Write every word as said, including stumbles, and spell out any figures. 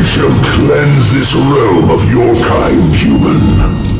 shall cleanse this realm of your kind, human.